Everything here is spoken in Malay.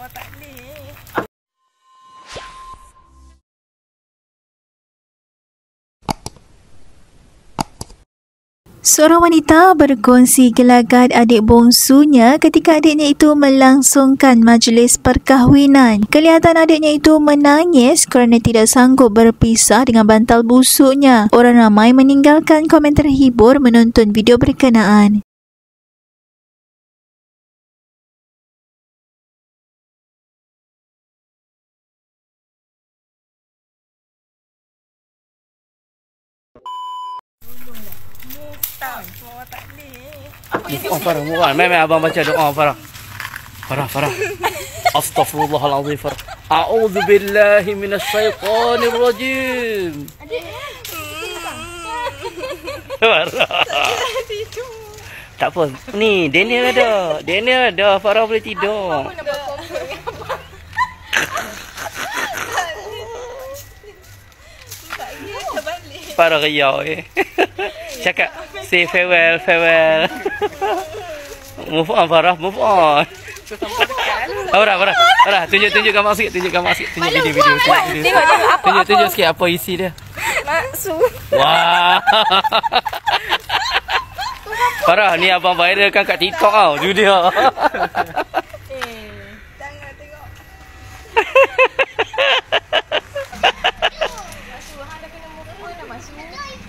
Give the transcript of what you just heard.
tak boleh. Seorang wanita berkongsi gelagat adik bongsunya ketika adiknya itu melangsungkan majlis perkahwinan. Kelihatan adiknya itu menangis kerana tidak sanggup berpisah dengan bantal busuknya. Orang ramai meninggalkan komen terhibur menonton video berkenaan. Tak boleh. Farah, move on. Mai abang baca doa Farah. Farah. Astaghfirullahalazim Farah. A'udzu billahi minasyaitonir rajim. Farah. Tak apa. Ni Daniel ada. Farah boleh tidur. Farah riau Cakap say farewell. Move on Farah, move on. Farah, tunjuk gambar sikit, tunjuk video. Tunjuk sikit apa isi dia. Maksud. Wah. Farah, ni abang viralkan kat TikTok tau, judi dia. Jangan tengok. Masuk, hang dah kena move on dah masuk.